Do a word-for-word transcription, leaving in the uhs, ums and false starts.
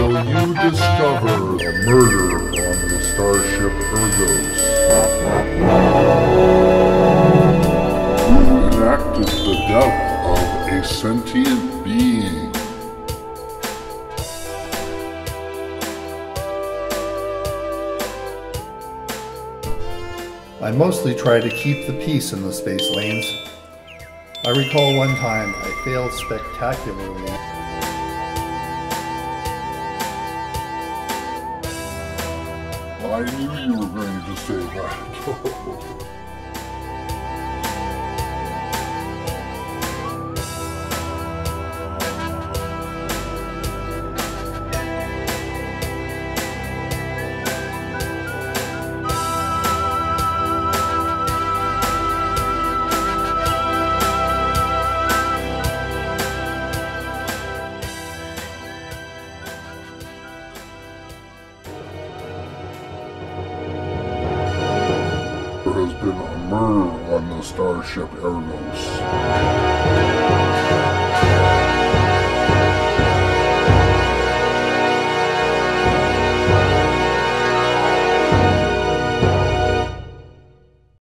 will you discover a murder on the Starship Ergos. Who enacted the death of a sentient being? I mostly try to keep the peace in the space lanes. I recall one time I failed spectacularly. I knew you were going to say that. There has been a murder on the Starship Ergos.